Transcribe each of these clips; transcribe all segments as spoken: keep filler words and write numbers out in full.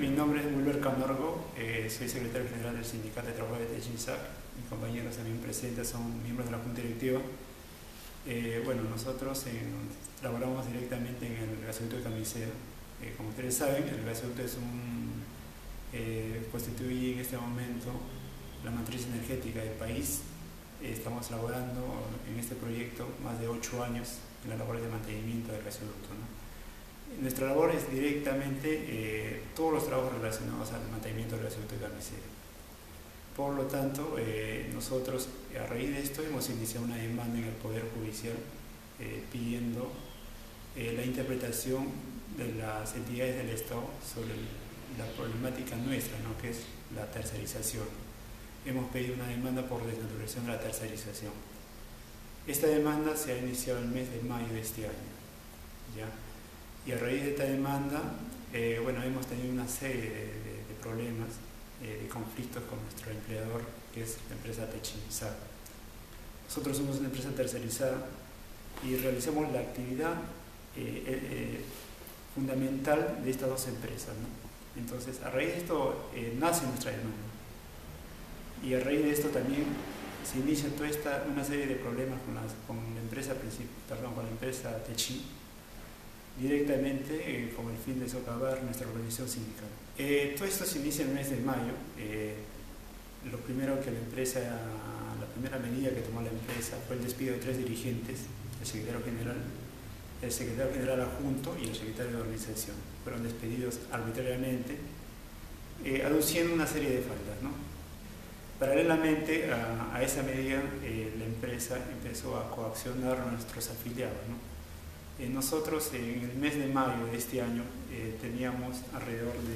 mi nombre es Wilber Camargo, eh, soy secretario general del Sindicato de Trabajo de Techinsac. Mis compañeros también presentes son miembros de la Junta Directiva. Eh, bueno, nosotros en, trabajamos directamente en el gasoducto de Camisea. Eh, como ustedes saben, el gasoducto es un, eh, constituye en este momento la matriz energética del país. Eh, estamos elaborando en este proyecto más de ocho años en la labor de mantenimiento del gasoducto, ¿no? Nuestra labor es directamente eh, todos los trabajos relacionados al mantenimiento del gasoducto de Camisea. Por lo tanto, eh, nosotros a raíz de esto hemos iniciado una demanda en el Poder Judicial eh, pidiendo eh, la interpretación de las entidades del Estado sobre la problemática nuestra, ¿no?, que es la tercerización. Hemos pedido una demanda por desnaturalización de la tercerización. Esta demanda se ha iniciado el mes de mayo de este año, ¿ya? Y a raíz de esta demanda, eh, bueno, hemos tenido una serie de, de, de problemas, eh, de conflictos con nuestro empleador, que es la empresa Techinsac. Nosotros somos una empresa tercerizada y realizamos la actividad eh, eh, fundamental de estas dos empresas, ¿no? Entonces, a raíz de esto eh, nace nuestra demanda. Y a raíz de esto también se inicia toda esta, una serie de problemas con, las, con la empresa perdón, con la empresa Techin, directamente eh, con el fin de socavar nuestra organización sindical. Eh, todo esto se inicia en el mes de mayo. Eh, lo primero que la empresa, la primera medida que tomó la empresa fue el despido de tres dirigentes, el secretario general, el secretario general adjunto y el secretario de organización. Fueron despedidos arbitrariamente, eh, aduciendo una serie de faltas, ¿no? Paralelamente a, a esa medida, eh, la empresa empezó a coaccionar a nuestros afiliados, ¿no? Eh, nosotros en el mes de mayo de este año eh, teníamos alrededor de,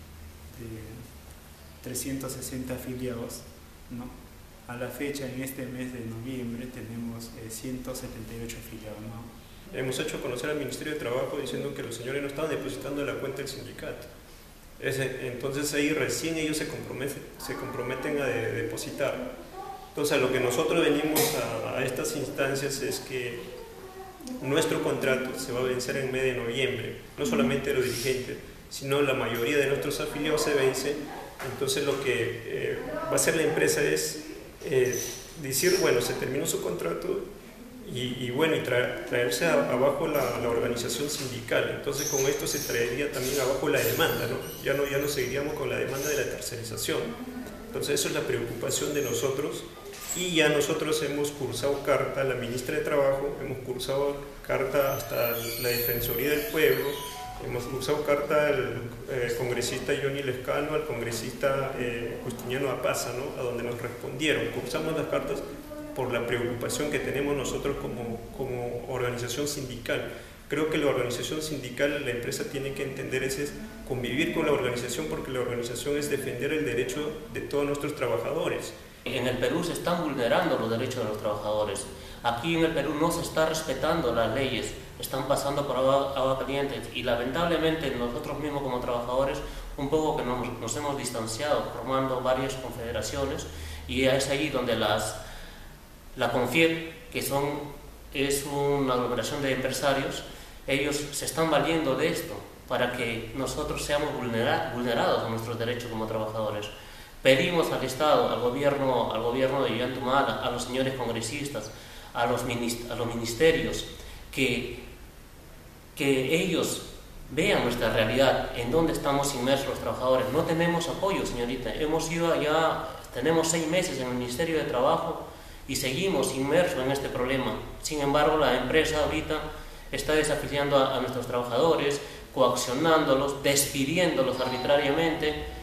de trescientos sesenta afiliados, ¿no? A la fecha, en este mes de noviembre, tenemos eh, ciento setenta y ocho afiliados, ¿no? Hemos hecho conocer al Ministerio de Trabajo diciendo que los señores no estaban depositando en la cuenta del sindicato. Ese, entonces ahí recién ellos se comprometen, se comprometen a de, depositar. Entonces a lo que nosotros venimos a, a estas instancias es que nuestro contrato se va a vencer en mes de noviembre, no solamente los dirigentes, sino la mayoría de nuestros afiliados se vencen. Entonces lo que eh, va a hacer la empresa es eh, decir, bueno, se terminó su contrato y, y bueno, y traer, traerse a, abajo la, la organización sindical. Entonces con esto se traería también abajo la demanda, ¿no? Ya no, ya no seguiríamos con la demanda de la tercerización. Entonces eso es la preocupación de nosotros. Y ya nosotros hemos cursado carta a la ministra de Trabajo, hemos cursado carta hasta la Defensoría del Pueblo, hemos cursado carta al eh, congresista Johnny Lescano, al congresista eh, Justiniano Apaza, ¿no?, a donde nos respondieron. Cursamos las cartas por la preocupación que tenemos nosotros como, como organización sindical. Creo que la organización sindical, la empresa tiene que entender es, es convivir con la organización, porque la organización es defender el derecho de todos nuestros trabajadores. En el Perú se están vulnerando los derechos de los trabajadores. Aquí en el Perú no se está respetando las leyes, están pasando por agua, agua caliente y lamentablemente nosotros mismos como trabajadores un poco que nos, nos hemos distanciado formando varias confederaciones, y es allí donde las, la CONFIEP, que son, es una aglomeración de empresarios, ellos se están valiendo de esto para que nosotros seamos vulnera, vulnerados a nuestros derechos como trabajadores. Pedimos al Estado, al gobierno, al gobierno de Ollanta, a los señores congresistas, a los, minist a los ministerios, que, que ellos vean nuestra realidad, en dónde estamos inmersos los trabajadores. No tenemos apoyo, señorita. Hemos ido ya, tenemos seis meses en el Ministerio de Trabajo y seguimos inmersos en este problema. Sin embargo, la empresa ahorita está desafiliando a, a nuestros trabajadores, coaccionándolos, despidiéndolos arbitrariamente.